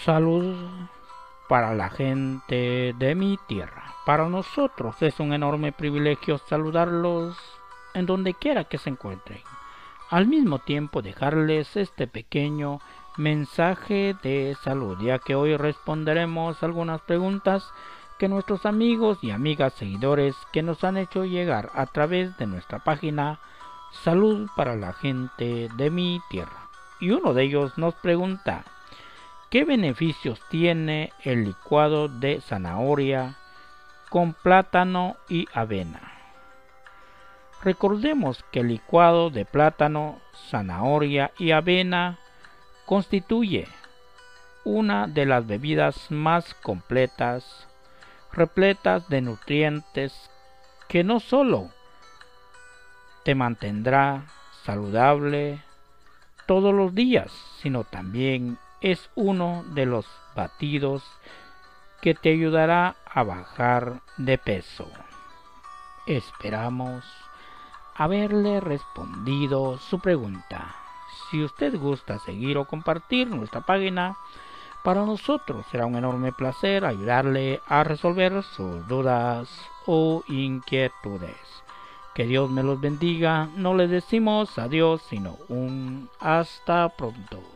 Salud para la gente de mi tierra. Para nosotros es un enorme privilegio saludarlos en donde quiera que se encuentren. Al mismo tiempo dejarles este pequeño mensaje de salud, ya que hoy responderemos algunas preguntas que nuestros amigos y amigas seguidores que nos han hecho llegar a través de nuestra página Salud para la gente de mi tierra. Y uno de ellos nos pregunta: ¿qué beneficios tiene el licuado de zanahoria con plátano y avena? Recordemos que el licuado de plátano, zanahoria y avena constituye una de las bebidas más completas, repletas de nutrientes, que no solo te mantendrá saludable todos los días, sino también es uno de los batidos que te ayudará a bajar de peso. Esperamos haberle respondido su pregunta. Si usted gusta seguir o compartir nuestra página, para nosotros será un enorme placer ayudarle a resolver sus dudas o inquietudes. Que Dios me los bendiga. No les decimos adiós, sino un hasta pronto.